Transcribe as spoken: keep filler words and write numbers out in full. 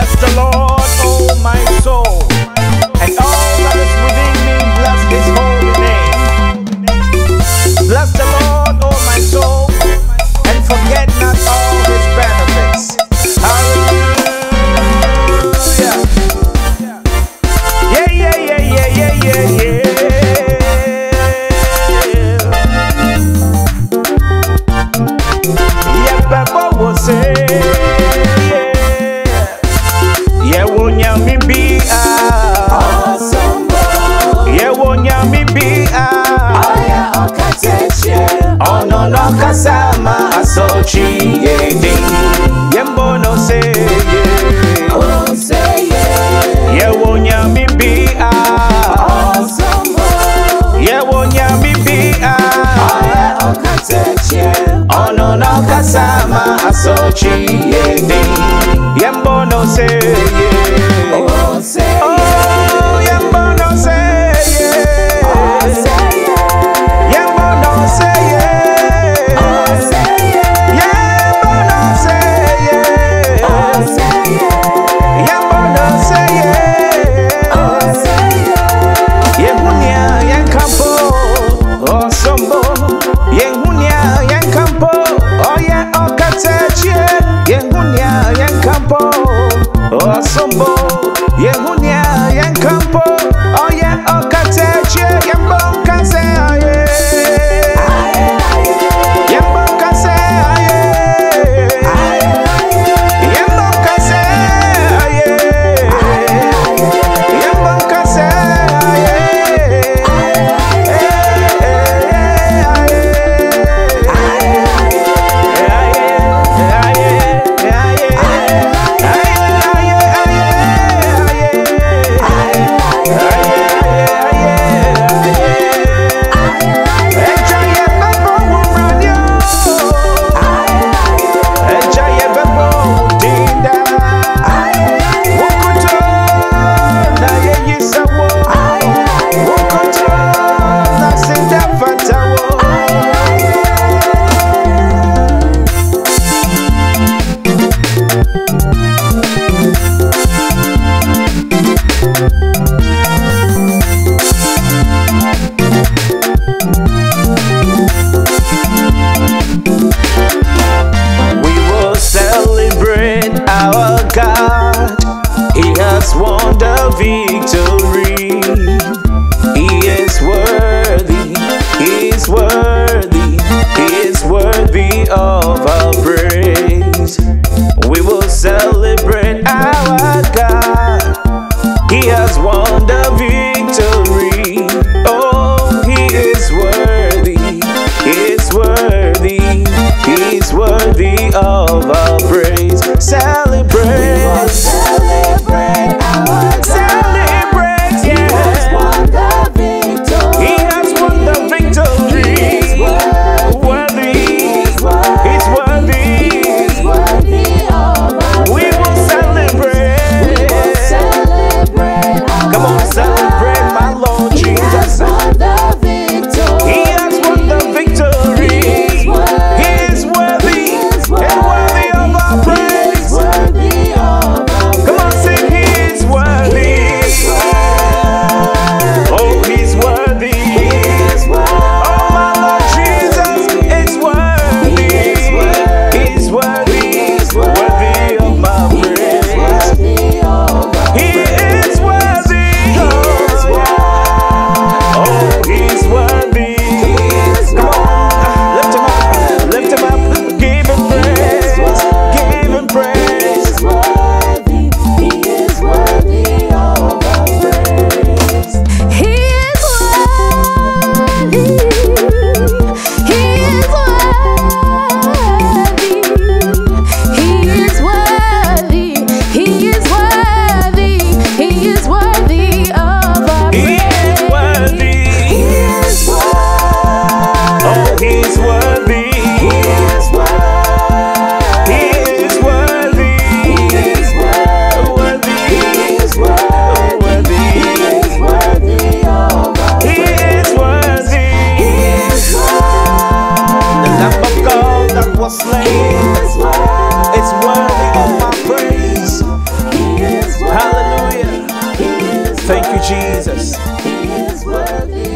Bless the Lord, oh my soul, and all that is within me, bless His holy name. Bless the Lord, oh my soul, and forget not all His benefits. Hallelujah. Yeah, yeah, yeah, yeah, yeah, yeah, yeah. Yeah, Papa will say. Yeah, won't ya me be awesome. Yeah, won't ya me be ah. Oh yeah, okateche. Oh no no kasama asochi yedi. Yembo no say yeah. Oh say yeah. Yeah, won't ya me be awesome. Yeah, won't ya me be ah. Oh yeah, okateche. Oh no no kasama asochi yedi. Yembo no say yeah. Oh say oh Yembo no say yeah. Oh say yeah. Yembo no say yeah. Oh say yeah. Yembo no say yeah. Oh say yeah. Yembo no say yeah. Oh say yeah. Yehunia yenkampo oh sombo. Yehunia yenkampo oh yeah okateche. Yehunia yenkampo oh sombo. Yehunia yenkampo oh yeah okateche. Yembonka se aye. Yembonka se aye. Yembonka se aye. Yembonka se aye. Won the victory. He is worthy, He is worthy, He is worthy of our praise. We will celebrate our God. He has won the victory. Oh, He is worthy, He is worthy, He is worthy of our praise. Celebrate. Celebrate our God. Celebrate, yeah. He has won the victory. He has won the victory. He is worthy. He is worthy. He's worthy. He is worthy of our we will celebrate. We will celebrate. Come on, celebrate my Lord Jesus. He has won the victory. He has won the victory. He is worthy. He is worthy. He is worthy. And worthy of our praise. Come on, sing, He is worthy. Oh, He's worthy. Oh, my Lord Jesus is worthy. He's worthy. Worthy of my praise. He is worthy. Oh, He's worthy. Come on, lift Him up, lift Him up, give Him praise, give Him praise. He is worthy of our praise. He is worthy. He is worthy. He is worthy. He is worthy. He is worthy of our praise. He is worthy. He is worthy. Oh, He's worthy. He is worthy. He is worthy. He is worthy. He is worthy. He is worthy of our praise. He is worthy. He is worthy. The Lamb of God that was slain. He is worthy. It's worthy of my praise. He Jesus. He is worthy